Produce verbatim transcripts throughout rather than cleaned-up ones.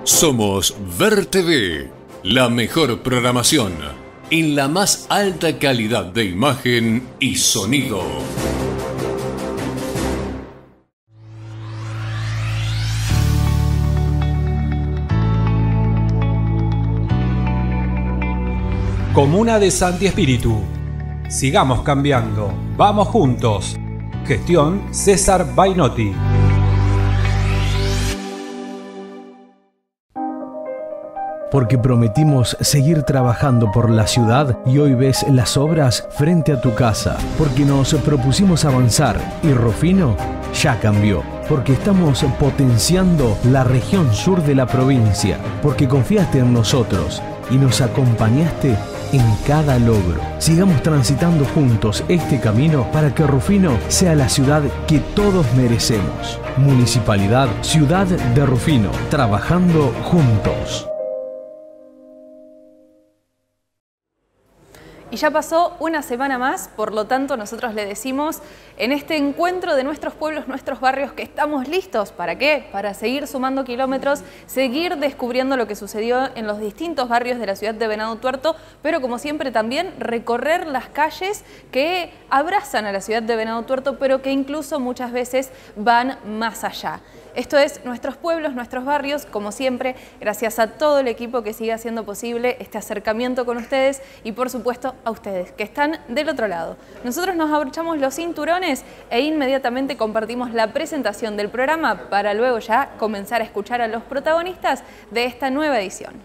Somos Ver T V, la mejor programación en la más alta calidad de imagen y sonido. Comuna de Santi Espíritu. Sigamos cambiando. Vamos juntos. Gestión César Bainotti. Porque prometimos seguir trabajando por la ciudad y hoy ves las obras frente a tu casa. Porque nos propusimos avanzar y Rufino ya cambió. Porque estamos potenciando la región sur de la provincia. Porque confiaste en nosotros y nos acompañaste en cada logro. Sigamos transitando juntos este camino para que Rufino sea la ciudad que todos merecemos. Municipalidad Ciudad de Rufino, trabajando juntos. Y ya pasó una semana más, por lo tanto nosotros le decimos en este encuentro de nuestros pueblos, nuestros barrios, que estamos listos. ¿Para qué? Para seguir sumando kilómetros, seguir descubriendo lo que sucedió en los distintos barrios de la ciudad de Venado Tuerto, pero como siempre también recorrer las calles que abrazan a la ciudad de Venado Tuerto, pero que incluso muchas veces van más allá. Esto es Nuestros Pueblos, Nuestros Barrios, como siempre, gracias a todo el equipo que sigue haciendo posible este acercamiento con ustedes y por supuesto a ustedes que están del otro lado. Nosotros nos abrochamos los cinturones e inmediatamente compartimos la presentación del programa para luego ya comenzar a escuchar a los protagonistas de esta nueva edición.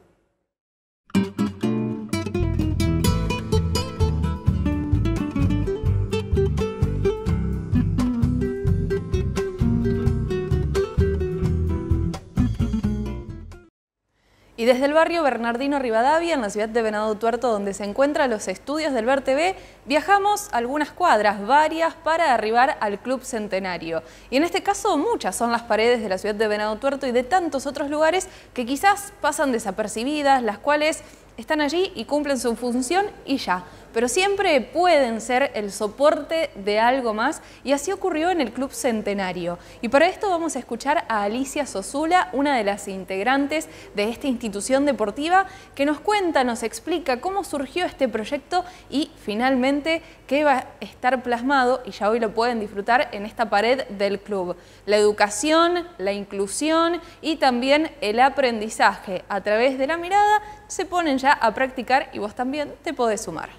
Y desde el barrio Bernardino Rivadavia, en la ciudad de Venado Tuerto, donde se encuentran los estudios del Ver T V, viajamos algunas cuadras, varias, para arribar al Club Centenario. Y en este caso muchas son las paredes de la ciudad de Venado Tuerto y de tantos otros lugares que quizás pasan desapercibidas, las cuales están allí y cumplen su función y ya. Pero siempre pueden ser el soporte de algo más y así ocurrió en el Club Centenario. Y para esto vamos a escuchar a Alicia Sosula, una de las integrantes de esta institución deportiva, que nos cuenta, nos explica cómo surgió este proyecto y finalmente qué va a estar plasmado, y ya hoy lo pueden disfrutar en esta pared del club. La educación, la inclusión y también el aprendizaje a través de la mirada se ponen ya a practicar y vos también te podés sumar.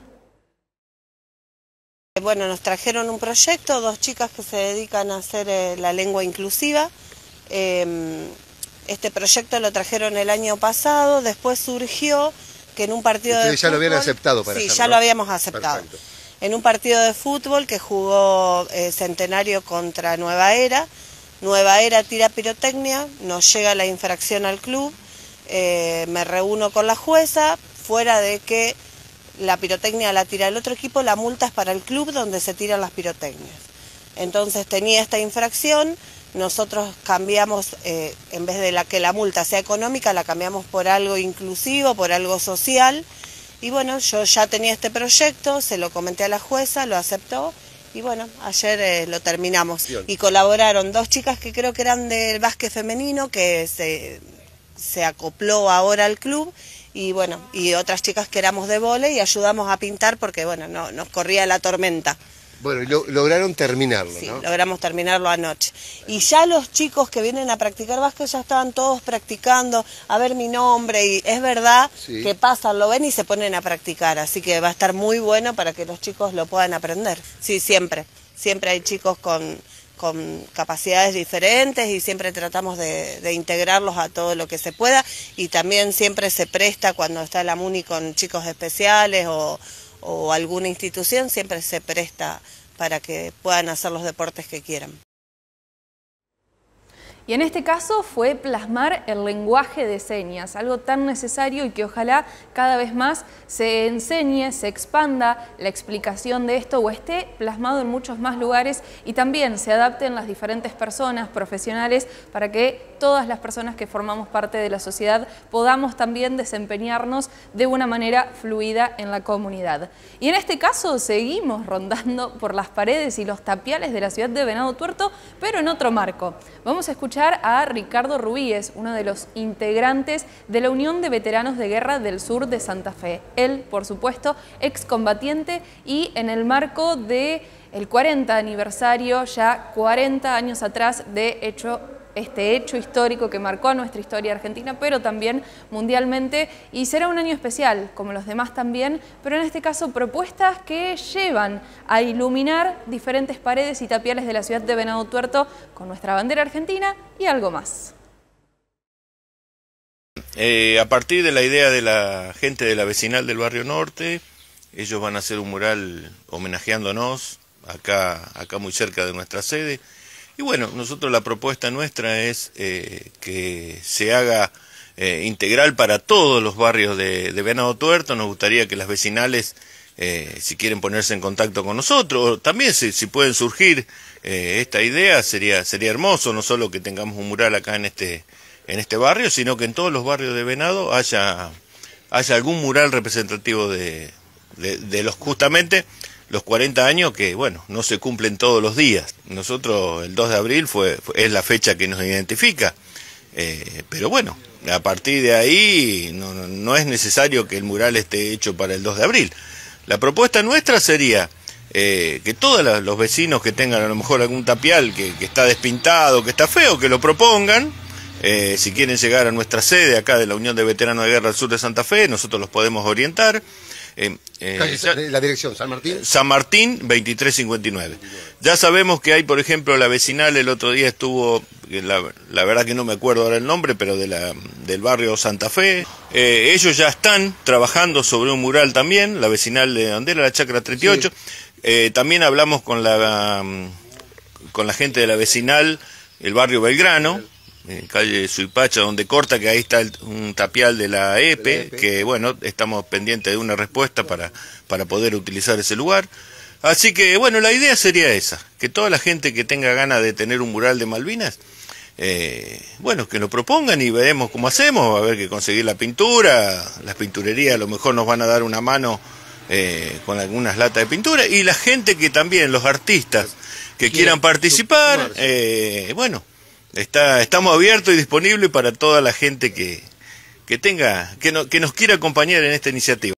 Bueno, nos trajeron un proyecto, dos chicas que se dedican a hacer eh, la lengua inclusiva. Eh, este proyecto lo trajeron el año pasado, después surgió que en un partido de Ustedes ya fútbol, lo habían aceptado para Sí, hacerlo, ya ¿no? lo habíamos aceptado. Perfecto. En un partido de fútbol que jugó eh, Centenario contra Nueva Era, Nueva Era tira pirotecnia, nos llega la infracción al club, eh, me reúno con la jueza, fuera de que la pirotecnia la tira el otro equipo, la multa es para el club donde se tiran las pirotecnias. Entonces tenía esta infracción, nosotros cambiamos, eh, en vez de la que la multa sea económica, la cambiamos por algo inclusivo, por algo social. Y bueno, yo ya tenía este proyecto, se lo comenté a la jueza, lo aceptó y bueno, ayer eh, lo terminamos. Bien. Y colaboraron dos chicas que creo que eran del básquet femenino, que se, se acopló ahora al club. Y bueno, y otras chicas que éramos de vóley y ayudamos a pintar porque bueno, no, nos corría la tormenta. Bueno, y lo, lograron terminarlo, sí, ¿no? Logramos terminarlo anoche. Y ya los chicos que vienen a practicar básquet ya estaban todos practicando, a ver mi nombre, y es verdad sí. que pasan, lo ven y se ponen a practicar, así que va a estar muy bueno para que los chicos lo puedan aprender. Sí, siempre, siempre hay chicos con... con capacidades diferentes y siempre tratamos de, de integrarlos a todo lo que se pueda y también siempre se presta cuando está la MUNI con chicos especiales o, o alguna institución, siempre se presta para que puedan hacer los deportes que quieran. Y en este caso fue plasmar el lenguaje de señas, algo tan necesario y que ojalá cada vez más se enseñe, se expanda la explicación de esto o esté plasmado en muchos más lugares y también se adapten las diferentes personas profesionales para que todas las personas que formamos parte de la sociedad podamos también desempeñarnos de una manera fluida en la comunidad. Y en este caso seguimos rondando por las paredes y los tapiales de la ciudad de Venado Tuerto, pero en otro marco. Vamos a escuchar escuchar a Ricardo Rubíes, uno de los integrantes de la Unión de Veteranos de Guerra del Sur de Santa Fe. Él, por supuesto, excombatiente, y en el marco del cuarenta aniversario, ya cuarenta años atrás, de hecho este hecho histórico que marcó a nuestra historia argentina, pero también mundialmente, y será un año especial, como los demás también, pero en este caso propuestas que llevan a iluminar diferentes paredes y tapiales de la ciudad de Venado Tuerto con nuestra bandera argentina y algo más. Eh, a partir de la idea de la gente de la vecinal del Barrio Norte, ellos van a hacer un mural homenajeándonos acá, acá muy cerca de nuestra sede. Y bueno, nosotros la propuesta nuestra es eh, que se haga eh, integral para todos los barrios de, de Venado Tuerto. Nos gustaría que las vecinales, eh, si quieren ponerse en contacto con nosotros, también si, si pueden surgir eh, esta idea, sería, sería hermoso, no solo que tengamos un mural acá en este, en este barrio, sino que en todos los barrios de Venado haya, haya algún mural representativo de, de, de los justamente... los cuarenta años que, bueno, no se cumplen todos los días. Nosotros, el dos de abril fue, fue es la fecha que nos identifica. Eh, pero bueno, a partir de ahí no, no, no es necesario que el mural esté hecho para el dos de abril. La propuesta nuestra sería eh, que todos la, los vecinos que tengan a lo mejor algún tapial que, que está despintado, que está feo, que lo propongan. Eh, si quieren llegar a nuestra sede acá de la Unión de Veteranos de Guerra del Sur de Santa Fe, nosotros los podemos orientar. Eh, eh, ya, la dirección, San Martín. San Martín, veintitrés cincuenta y nueve. Ya sabemos que hay, por ejemplo, la vecinal, el otro día estuvo, la, la verdad que no me acuerdo ahora el nombre, pero de la, del barrio Santa Fe. Eh, ellos ya están trabajando sobre un mural también, la vecinal de Andera, la Chacra treinta y ocho. Sí. Eh, también hablamos con la, con la gente de la vecinal, el barrio Belgrano, en calle Suipacha, donde corta, que ahí está el, un tapial de la E P E, que bueno, estamos pendientes de una respuesta para, para poder utilizar ese lugar. Así que bueno, la idea sería esa, que toda la gente que tenga ganas de tener un mural de Malvinas, eh, bueno, que lo propongan y veremos cómo hacemos. Va a haber que conseguir la pintura, las pinturerías a lo mejor nos van a dar una mano eh, con algunas latas de pintura, y la gente que también, los artistas que quieran participar, eh, bueno, Está, estamos abiertos y disponibles para toda la gente que, que tenga, que, no, que nos quiera acompañar en esta iniciativa.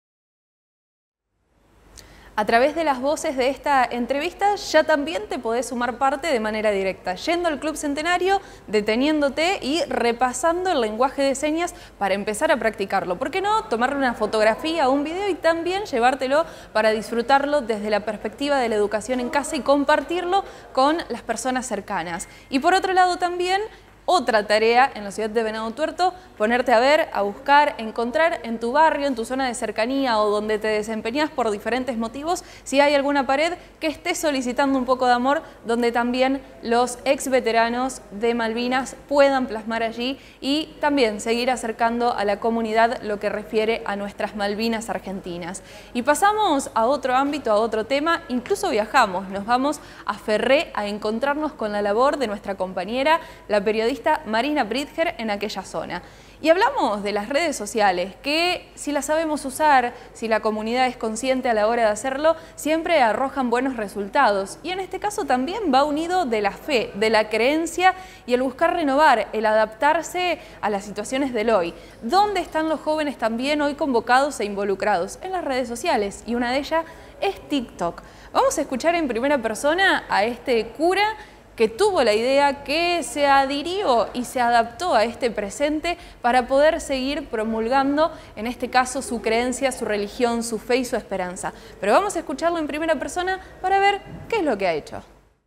A través de las voces de esta entrevista ya también te podés sumar parte de manera directa, yendo al Club Centenario, deteniéndote y repasando el lenguaje de señas para empezar a practicarlo. ¿Por qué no tomarle una fotografía o un video y también llevártelo para disfrutarlo desde la perspectiva de la educación en casa y compartirlo con las personas cercanas? Y por otro lado también, otra tarea en la ciudad de Venado Tuerto, ponerte a ver, a buscar, encontrar en tu barrio, en tu zona de cercanía o donde te desempeñas por diferentes motivos, si hay alguna pared que esté solicitando un poco de amor, donde también los ex veteranos de Malvinas puedan plasmar allí y también seguir acercando a la comunidad lo que refiere a nuestras Malvinas argentinas. Y pasamos a otro ámbito, a otro tema, incluso viajamos, nos vamos a Ferré a encontrarnos con la labor de nuestra compañera, la periodista Marina Bridger, en aquella zona. Y hablamos de las redes sociales, que si las sabemos usar, si la comunidad es consciente a la hora de hacerlo, siempre arrojan buenos resultados. Y en este caso también va unido de la fe, de la creencia y el buscar renovar, el adaptarse a las situaciones del hoy. ¿Dónde están los jóvenes también hoy convocados e involucrados? En las redes sociales, y una de ellas es TikTok. Vamos a escuchar en primera persona a este cura que tuvo la idea, que se adhirió y se adaptó a este presente para poder seguir promulgando, en este caso, su creencia, su religión, su fe y su esperanza. Pero vamos a escucharlo en primera persona para ver qué es lo que ha hecho.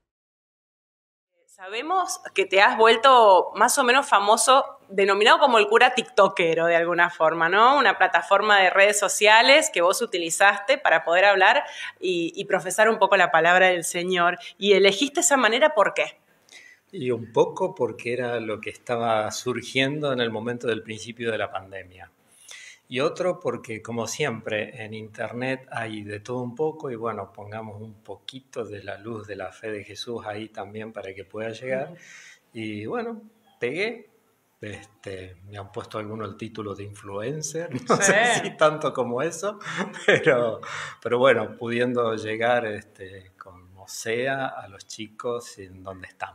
Sabemos que te has vuelto más o menos famoso, denominado como el cura tiktokero de alguna forma, ¿no? Una plataforma de redes sociales que vos utilizaste para poder hablar y, y profesar un poco la palabra del Señor. Y elegiste esa manera, ¿por qué? Y un poco porque era lo que estaba surgiendo en el momento del principio de la pandemia. Y otro porque, como siempre, en Internet hay de todo un poco y bueno, pongamos un poquito de la luz de la fe de Jesús ahí también para que pueda llegar. Uh-huh. Y bueno, pegué. Este, me han puesto alguno el título de influencer, no sí. sé si tanto como eso, pero, pero bueno, pudiendo llegar este, como sea a los chicos en donde están.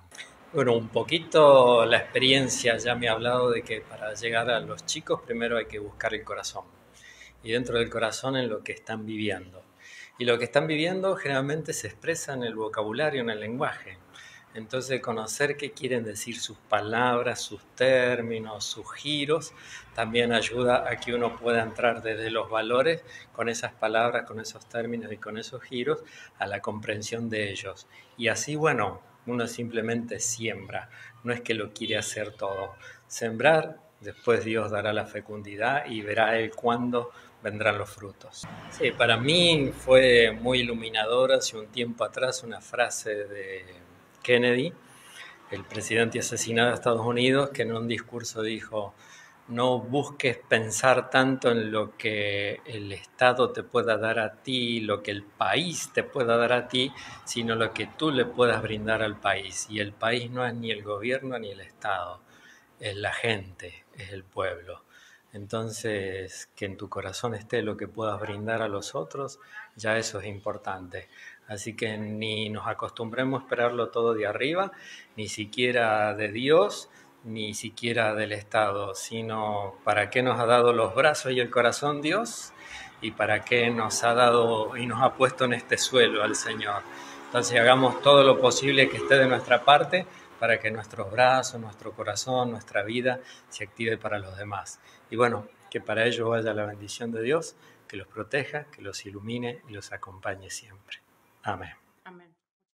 Bueno, un poquito la experiencia ya me ha hablado de que para llegar a los chicos primero hay que buscar el corazón. Y dentro del corazón en lo que están viviendo. Y lo que están viviendo generalmente se expresa en el vocabulario, en el lenguaje. Entonces, conocer qué quieren decir sus palabras, sus términos, sus giros, también ayuda a que uno pueda entrar desde los valores con esas palabras, con esos términos y con esos giros a la comprensión de ellos. Y así, bueno, uno simplemente siembra, no es que lo quiere hacer todo. Sembrar, después Dios dará la fecundidad y verá Él cuándo vendrán los frutos. Sí, para mí fue muy iluminador hace un tiempo atrás una frase de Kennedy, el presidente asesinado de Estados Unidos, que en un discurso dijo: no busques pensar tanto en lo que el Estado te pueda dar a ti, lo que el país te pueda dar a ti, sino lo que tú le puedas brindar al país. Y el país no es ni el gobierno ni el Estado, es la gente, es el pueblo. Entonces, que en tu corazón esté lo que puedas brindar a los otros, ya eso es importante. Así que ni nos acostumbremos a esperarlo todo de arriba, ni siquiera de Dios, ni siquiera del Estado, sino para qué nos ha dado los brazos y el corazón Dios, y para qué nos ha dado y nos ha puesto en este suelo al Señor. Entonces hagamos todo lo posible que esté de nuestra parte para que nuestros brazos, nuestro corazón, nuestra vida se active para los demás. Y bueno, que para ellos vaya la bendición de Dios, que los proteja, que los ilumine y los acompañe siempre. Amén. Amén.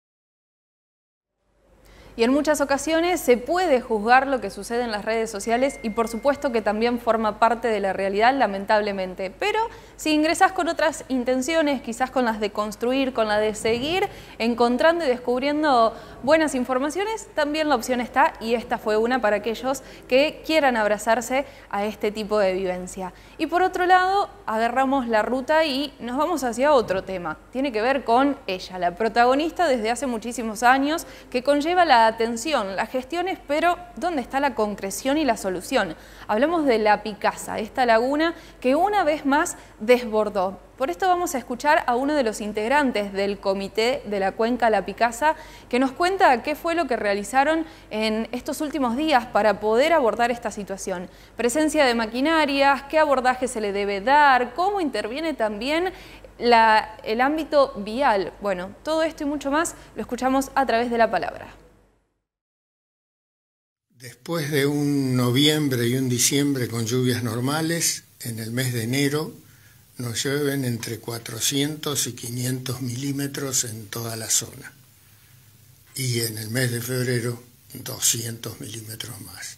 Y en muchas ocasiones se puede juzgar lo que sucede en las redes sociales y por supuesto que también forma parte de la realidad, lamentablemente. Pero si ingresás con otras intenciones, quizás con las de construir, con la de seguir encontrando y descubriendo buenas informaciones, también la opción está, y esta fue una para aquellos que quieran abrazarse a este tipo de vivencia. Y por otro lado, agarramos la ruta y nos vamos hacia otro tema. Tiene que ver con ella, la protagonista desde hace muchísimos años, que conlleva la atención, las gestiones, pero ¿dónde está la concreción y la solución? Hablamos de La Picasa, esta laguna que una vez más desbordó. Por esto vamos a escuchar a uno de los integrantes del comité de la cuenca La Picasa, que nos cuenta qué fue lo que realizaron en estos últimos días para poder abordar esta situación. Presencia de maquinarias, qué abordaje se le debe dar, cómo interviene también la, el ámbito vial. Bueno, todo esto y mucho más lo escuchamos a través de la palabra. Después de un noviembre y un diciembre con lluvias normales, en el mes de enero nos llueven entre cuatrocientos y quinientos milímetros en toda la zona. Y en el mes de febrero, doscientos milímetros más.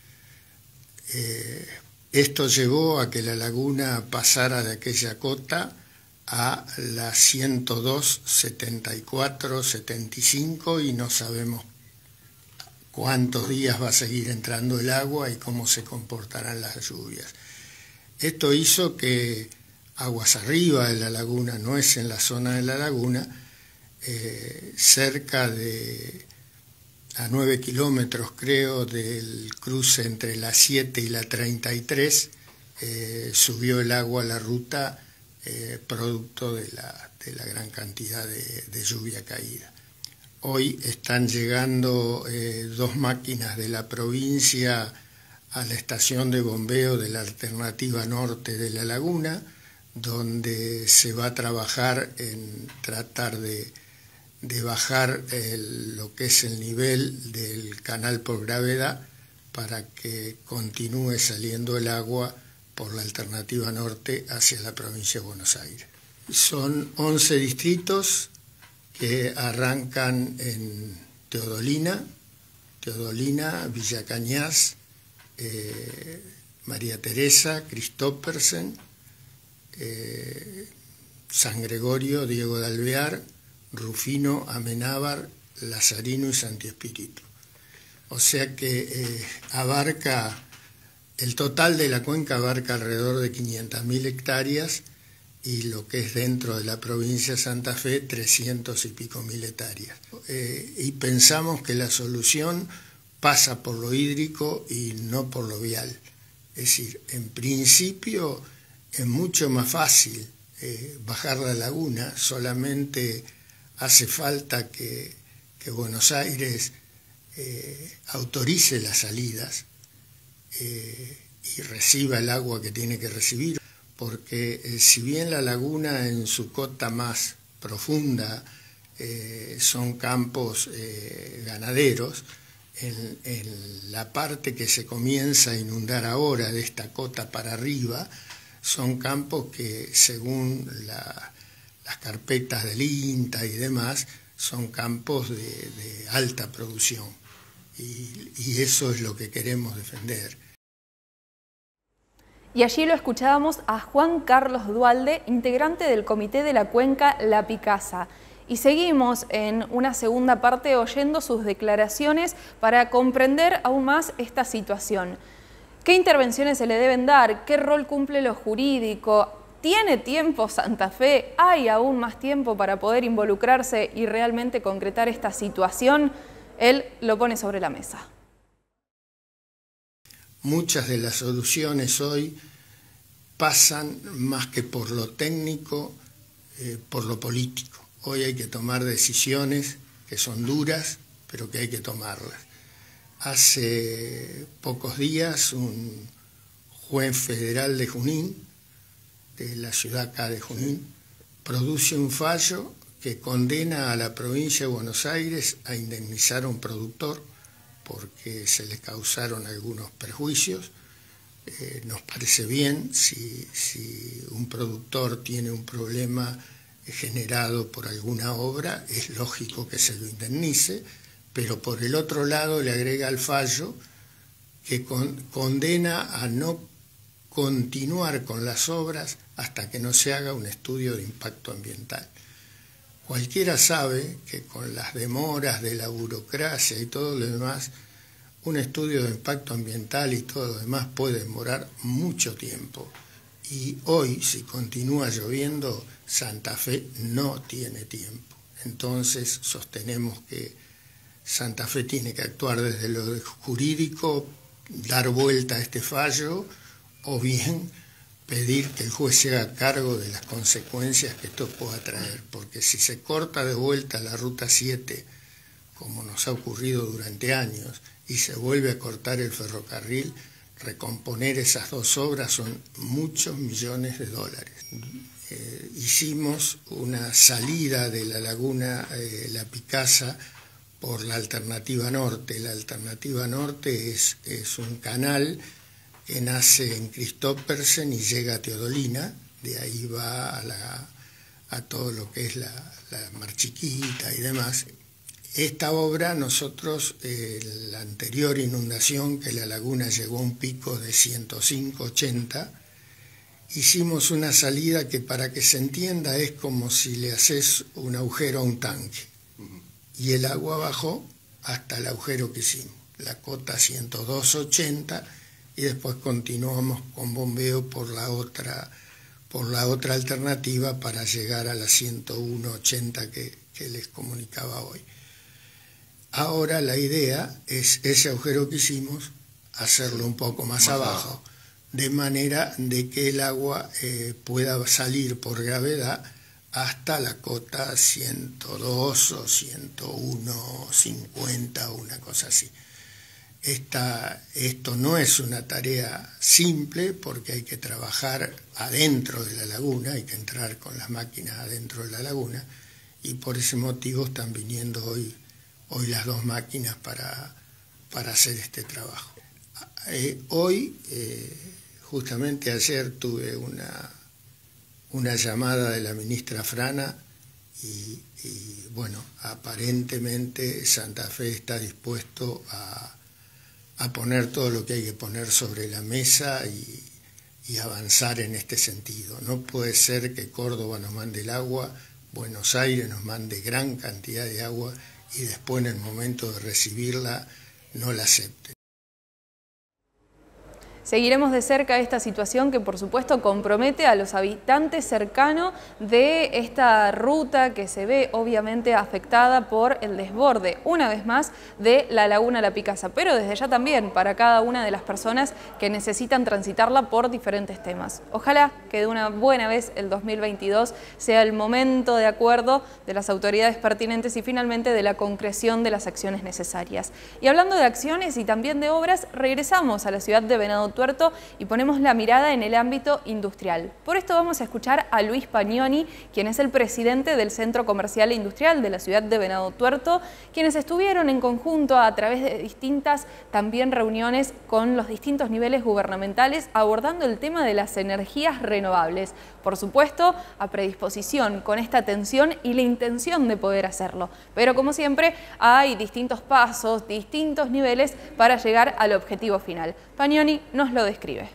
Eh, esto llevó a que la laguna pasara de aquella cota a la ciento dos, setenta y cuatro, setenta y cinco y no sabemos cuántos días va a seguir entrando el agua y cómo se comportarán las lluvias. Esto hizo que aguas arriba de la laguna, no es en la zona de la laguna, eh, cerca de a nueve kilómetros creo del cruce entre la siete y la treinta y tres, eh, subió el agua a la ruta eh, producto de la, de la gran cantidad de, de lluvia caída. Hoy están llegando eh, dos máquinas de la provincia a la estación de bombeo de la alternativa norte de la laguna, donde se va a trabajar en tratar de, de bajar el, lo que es el nivel del canal por gravedad para que continúe saliendo el agua por la alternativa norte hacia la provincia de Buenos Aires. Son once distritos que arrancan en Teodolina, Teodolina, Villa Cañas, eh, María Teresa, Cristópersen, eh, San Gregorio, Diego de Alvear, Rufino, Amenábar, Lazarino y Santi Espíritu. O sea que eh, abarca, el total de la cuenca abarca alrededor de quinientas mil hectáreas, y lo que es dentro de la provincia de Santa Fe, trescientos y pico mil hectáreas. Eh, y pensamos que la solución pasa por lo hídrico y no por lo vial. Es decir, en principio es mucho más fácil eh, bajar la laguna, solamente hace falta que, que Buenos Aires eh, autorice las salidas eh, y reciba el agua que tiene que recibir, porque eh, si bien la laguna en su cota más profunda eh, son campos eh, ganaderos, en, en la parte que se comienza a inundar ahora de esta cota para arriba, son campos que según la, las carpetas del INTA y demás, son campos de, de alta producción y, y eso es lo que queremos defender. Y allí lo escuchábamos a Juan Carlos Dualde, integrante del comité de la cuenca La Picasa. Y seguimos en una segunda parte oyendo sus declaraciones para comprender aún más esta situación. ¿Qué intervenciones se le deben dar? ¿Qué rol cumple lo jurídico? ¿Tiene tiempo Santa Fe? ¿Hay aún más tiempo para poder involucrarse y realmente concretar esta situación? Él lo pone sobre la mesa. Muchas de las soluciones hoy pasan más que por lo técnico, eh, por lo político. Hoy hay que tomar decisiones que son duras, pero que hay que tomarlas. Hace pocos días un juez federal de Junín, de la ciudad acá de Junín, produce un fallo que condena a la provincia de Buenos Aires a indemnizar a un productor porque se le causaron algunos perjuicios. Eh, nos parece bien si, si un productor tiene un problema generado por alguna obra, es lógico que se lo indemnice, pero por el otro lado le agrega al fallo que con, condena a no continuar con las obras hasta que no se haga un estudio de impacto ambiental. Cualquiera sabe que con las demoras de la burocracia y todo lo demás, un estudio de impacto ambiental y todo lo demás puede demorar mucho tiempo. Y hoy, si continúa lloviendo, Santa Fe no tiene tiempo. Entonces sostenemos que Santa Fe tiene que actuar desde lo jurídico, dar vuelta a este fallo, o bien pedir que el juez se haga cargo de las consecuencias que esto pueda traer. Porque si se corta de vuelta la Ruta siete, como nos ha ocurrido durante años, y se vuelve a cortar el ferrocarril, recomponer esas dos obras son muchos millones de dólares. Eh, hicimos una salida de la laguna eh, La Picasa por la alternativa norte. La alternativa norte es, es un canal que nace en Christophersen y llega a Teodolina, de ahí va a, la, a todo lo que es la, la Mar Chiquita y demás. Esta obra nosotros, eh, la anterior inundación, que la laguna llegó a un pico de ciento cinco, ochenta, hicimos una salida que, para que se entienda, es como si le haces un agujero a un tanque. Y el agua bajó hasta el agujero que hicimos, la cota ciento dos, ochenta, y después continuamos con bombeo por la otra, por la otra alternativa para llegar a la ciento uno, ochenta que, que les comunicaba hoy. Ahora la idea es ese agujero que hicimos, hacerlo un poco más, más abajo, abajo, de manera de que el agua eh, pueda salir por gravedad hasta la cota ciento dos o ciento uno, cincuenta, una cosa así. Esta, esto no es una tarea simple porque hay que trabajar adentro de la laguna, hay que entrar con las máquinas adentro de la laguna, y por ese motivo están viniendo hoy hoy las dos máquinas para, para hacer este trabajo. Eh, hoy, eh, justamente ayer, tuve una, una llamada de la ministra Frana y, y, bueno, aparentemente Santa Fe está dispuesto a, a poner todo lo que hay que poner sobre la mesa y, y avanzar en este sentido. No puede ser que Córdoba nos mande el agua, Buenos Aires nos mande gran cantidad de agua y después en el momento de recibirla no la acepten. Seguiremos de cerca esta situación que por supuesto compromete a los habitantes cercanos de esta ruta que se ve obviamente afectada por el desborde, una vez más, de la laguna La Picasa, pero desde ya también para cada una de las personas que necesitan transitarla por diferentes temas. Ojalá que de una buena vez el dos mil veintidós sea el momento de acuerdo de las autoridades pertinentes y finalmente de la concreción de las acciones necesarias. Y hablando de acciones y también de obras, regresamos a la ciudad de Venado Tuerto y ponemos la mirada en el ámbito industrial. Por esto vamos a escuchar a Luis Pagnoni, quien es el presidente del Centro Comercial e Industrial de la ciudad de Venado Tuerto, quienes estuvieron en conjunto a través de distintas también reuniones con los distintos niveles gubernamentales abordando el tema de las energías renovables. Por supuesto, a predisposición con esta atención y la intención de poder hacerlo. Pero como siempre, hay distintos pasos, distintos niveles para llegar al objetivo final. Pagnoni nos lo describe.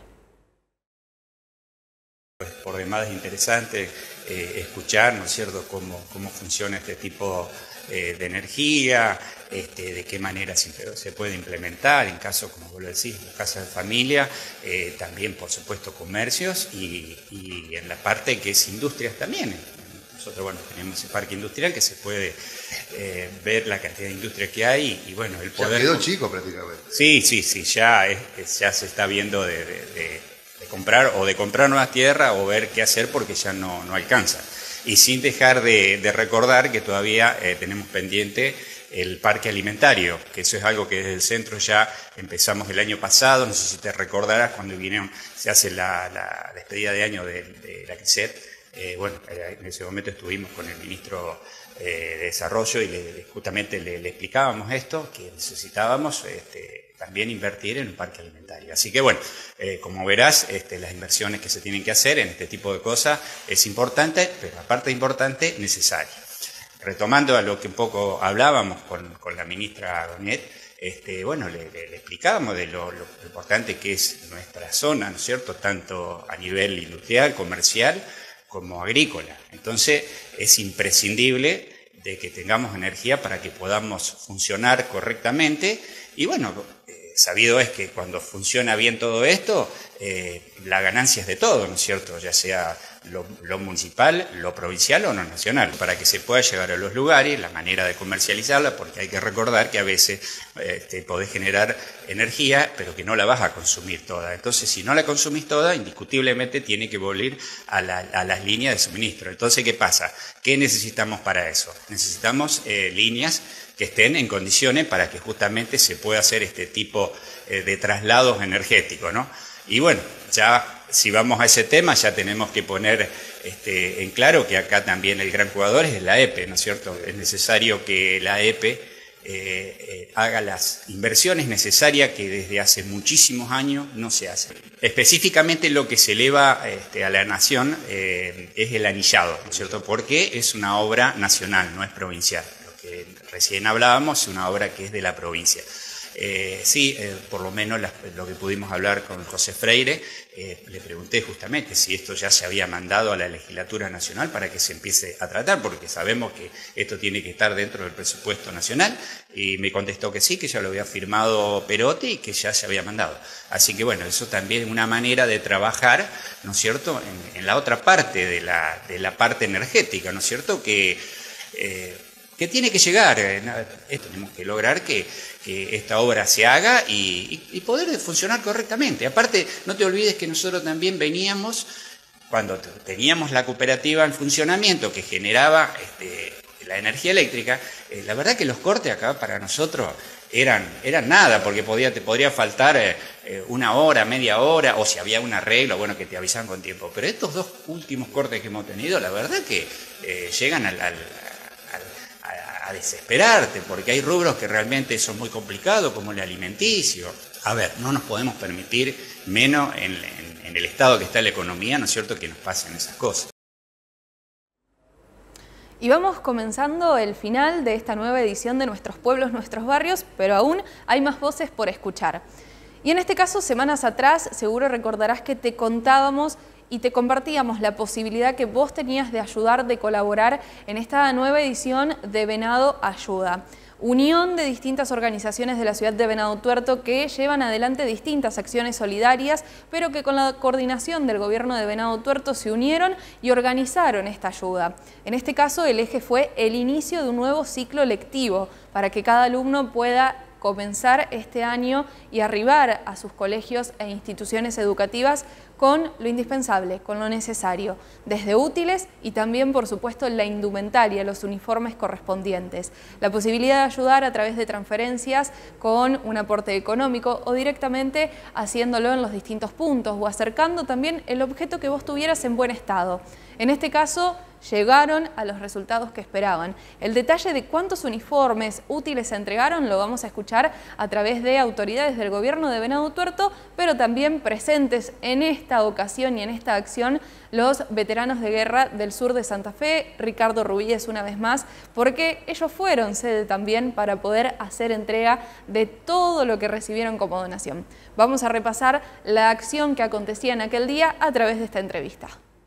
Pues por demás es interesante eh, escuchar, ¿no es cierto?, cómo, cómo funciona este tipo eh, de energía, este, de qué manera se, se puede implementar, en caso, como vos lo decís, las casas de familia, eh, también por supuesto comercios y, y en la parte que es industrias también. Nosotros, bueno, tenemos ese parque industrial que se puede eh, ver la cantidad de industria que hay y, y bueno, el poder... Ya quedó chico prácticamente. Sí, sí, sí, ya, es, ya se está viendo de, de, de, de comprar o de comprar nuevas tierras o ver qué hacer porque ya no, no alcanza. Y sin dejar de, de recordar que todavía eh, tenemos pendiente el parque alimentario, que eso es algo que desde el centro ya empezamos el año pasado, no sé si te recordarás cuando vinieron, se hace la, la despedida de año de, de la CRECET. Eh, bueno, en ese momento estuvimos con el ministro eh, de Desarrollo y le, justamente le, le explicábamos esto, que necesitábamos este, también invertir en un parque alimentario. Así que bueno, eh, como verás, este, las inversiones que se tienen que hacer en este tipo de cosas es importante, pero aparte de importante, necesario. Retomando a lo que un poco hablábamos con, con la ministra Donet, este, bueno, le, le, le explicábamos de lo, lo importante que es nuestra zona, ¿no es cierto?, tanto a nivel industrial, comercial, como agrícola. Entonces es imprescindible de que tengamos energía para que podamos funcionar correctamente y bueno, eh, sabido es que cuando funciona bien todo esto, eh, la ganancia es de todo, ¿no es cierto? Ya sea lo, lo municipal, lo provincial o lo nacional, para que se pueda llegar a los lugares, la manera de comercializarla, porque hay que recordar que a veces eh, te podés generar energía, pero que no la vas a consumir toda. Entonces, si no la consumís toda, indiscutiblemente tiene que volver a, la, a las líneas de suministro. Entonces, ¿qué pasa? ¿Qué necesitamos para eso? Necesitamos eh, líneas que estén en condiciones para que justamente se pueda hacer este tipo eh, de traslados energéticos, ¿no? Y bueno, ya si vamos a ese tema, ya tenemos que poner este, en claro que acá también el gran jugador es la E P E, ¿no es cierto? Es necesario que la E P E eh, eh, haga las inversiones necesarias que desde hace muchísimos años no se hacen. Específicamente lo que se eleva este, a la nación eh, es el anillado, ¿no es cierto? Porque es una obra nacional, no es provincial. Lo que recién hablábamos es una obra que es de la provincia. Eh, sí, eh, por lo menos la, lo que pudimos hablar con José Freire, eh, le pregunté justamente si esto ya se había mandado a la legislatura nacional para que se empiece a tratar, porque sabemos que esto tiene que estar dentro del presupuesto nacional, y me contestó que sí, que ya lo había firmado Perotti y que ya se había mandado. Así que bueno, eso también es una manera de trabajar, ¿no es cierto?, en, en la otra parte de la, de la parte energética, ¿no es cierto?, que... Eh, que tiene que llegar, eh, tenemos que lograr que, que esta obra se haga y, y, y poder funcionar correctamente. Aparte, no te olvides que nosotros también veníamos, cuando teníamos la cooperativa en funcionamiento que generaba este, la energía eléctrica, eh, la verdad que los cortes acá para nosotros eran, eran nada, porque podía, te podría faltar eh, una hora, media hora, o si había un arreglo, bueno, que te avisaban con tiempo. Pero estos dos últimos cortes que hemos tenido, la verdad que eh, llegan al... al a desesperarte, porque hay rubros que realmente son muy complicados, como el alimenticio. A ver, no nos podemos permitir, menos en, en, en el estado que está la economía, ¿no es cierto?, que nos pasen esas cosas. Y vamos comenzando el final de esta nueva edición de Nuestros Pueblos, Nuestros Barrios, pero aún hay más voces por escuchar. Y en este caso, semanas atrás, seguro recordarás que te contábamos y te compartíamos la posibilidad que vos tenías de ayudar, de colaborar en esta nueva edición de Venado Ayuda. unión de distintas organizaciones de la ciudad de Venado Tuerto que llevan adelante distintas acciones solidarias, pero que con la coordinación del gobierno de Venado Tuerto se unieron y organizaron esta ayuda. En este caso, el eje fue el inicio de un nuevo ciclo lectivo para que cada alumno pueda comenzar este año y arribar a sus colegios e instituciones educativas con lo indispensable, con lo necesario, desde útiles y también, por supuesto, la indumentaria, los uniformes correspondientes. La posibilidad de ayudar a través de transferencias con un aporte económico o directamente haciéndolo en los distintos puntos o acercando también el objeto que vos tuvieras en buen estado. En este caso, llegaron a los resultados que esperaban. El detalle de cuántos uniformes útiles se entregaron lo vamos a escuchar a través de autoridades del gobierno de Venado Tuerto, pero también presentes en esta ocasión y en esta acción los veteranos de guerra del sur de Santa Fe, Ricardo Rubíes una vez más, porque ellos fueron sede también para poder hacer entrega de todo lo que recibieron como donación. Vamos a repasar la acción que acontecía en aquel día a través de esta entrevista.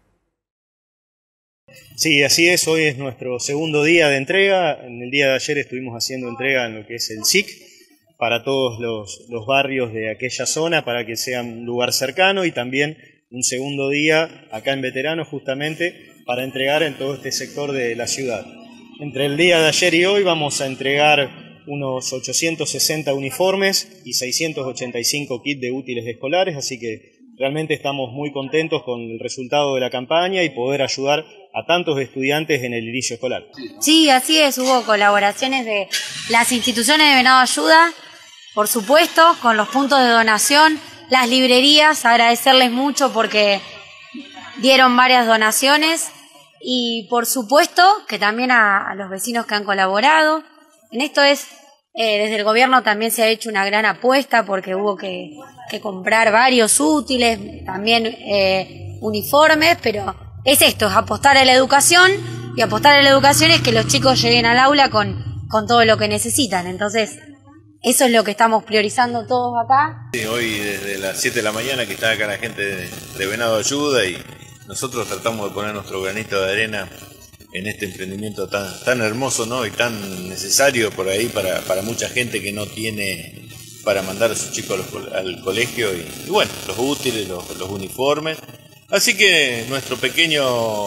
Sí, así es, hoy es nuestro segundo día de entrega. En el día de ayer estuvimos haciendo entrega en lo que es el S I C para todos los, los barrios de aquella zona, para que sea un lugar cercano, y también un segundo día acá en Veteranos justamente para entregar en todo este sector de la ciudad. Entre el día de ayer y hoy vamos a entregar unos ochocientos sesenta uniformes y seiscientos ochenta y cinco kits de útiles escolares, así que realmente estamos muy contentos con el resultado de la campaña y poder ayudar a tantos estudiantes en el inicio escolar. Sí, así es, hubo colaboraciones de las instituciones de Venado Ayuda, por supuesto, con los puntos de donación, las librerías, agradecerles mucho porque dieron varias donaciones y por supuesto que también a, a los vecinos que han colaborado. En esto es, eh, desde el gobierno también se ha hecho una gran apuesta porque hubo que, que comprar varios útiles, también eh, uniformes, pero es esto, es apostar a la educación, y apostar a la educación es que los chicos lleguen al aula con, con todo lo que necesitan. Entonces, eso es lo que estamos priorizando todos acá. Sí, hoy desde las siete de la mañana que está acá la gente de, de Venado Ayuda y nosotros tratamos de poner nuestro granito de arena en este emprendimiento tan, tan hermoso, ¿no? Y tan necesario por ahí para, para mucha gente que no tiene para mandar a sus chicos al, al colegio y, y bueno, los útiles, los, los uniformes. Así que nuestro pequeño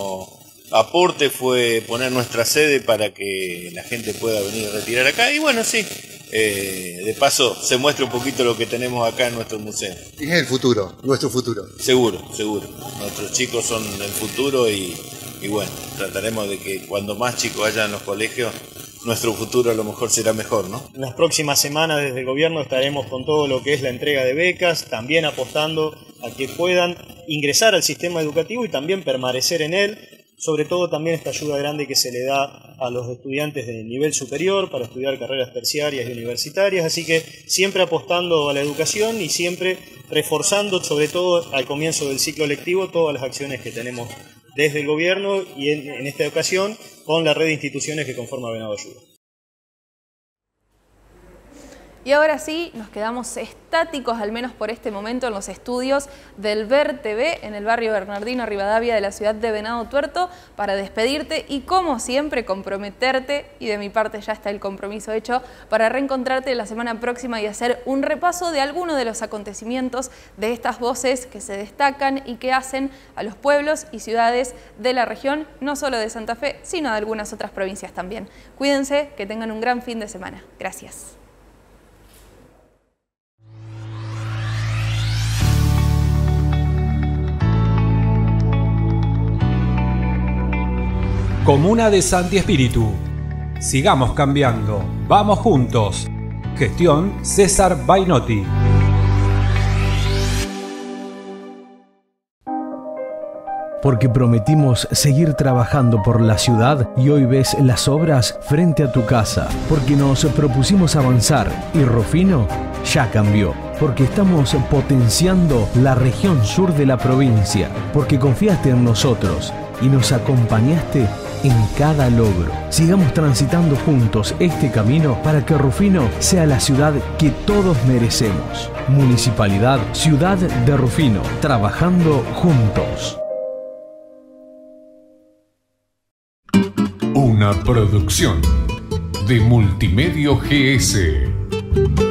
aporte fue poner nuestra sede para que la gente pueda venir a retirar acá y bueno, sí, eh, de paso se muestra un poquito lo que tenemos acá en nuestro museo. Y es el futuro, nuestro futuro. Seguro, seguro. Nuestros chicos son el futuro y, y bueno, trataremos de que cuando más chicos vayan a los colegios, nuestro futuro a lo mejor será mejor, ¿no? En las próximas semanas desde el gobierno estaremos con todo lo que es la entrega de becas, también apostando a que puedan ingresar al sistema educativo y también permanecer en él, sobre todo también esta ayuda grande que se le da a los estudiantes de nivel superior para estudiar carreras terciarias y universitarias, así que siempre apostando a la educación y siempre reforzando, sobre todo al comienzo del ciclo lectivo, todas las acciones que tenemos desde el gobierno y en, en esta ocasión con la red de instituciones que conforma Venado Ayuda. Y ahora sí, nos quedamos estáticos, al menos por este momento, en los estudios del Ver T V en el barrio Bernardino Rivadavia de la ciudad de Venado Tuerto para despedirte y, como siempre, comprometerte, y de mi parte ya está el compromiso hecho, para reencontrarte la semana próxima y hacer un repaso de alguno de los acontecimientos de estas voces que se destacan y que hacen a los pueblos y ciudades de la región, no solo de Santa Fe, sino de algunas otras provincias también. Cuídense, que tengan un gran fin de semana. Gracias. Comuna de Santi Espíritu. Sigamos cambiando. Vamos juntos. Gestión César Bainotti. Porque prometimos seguir trabajando por la ciudad y hoy ves las obras frente a tu casa. Porque nos propusimos avanzar y Rufino ya cambió. Porque estamos potenciando la región sur de la provincia. Porque confiaste en nosotros y nos acompañaste en cada logro. Sigamos transitando juntos este camino para que Rufino sea la ciudad que todos merecemos. Municipalidad Ciudad de Rufino, trabajando juntos. Una producción de Multimedio G S.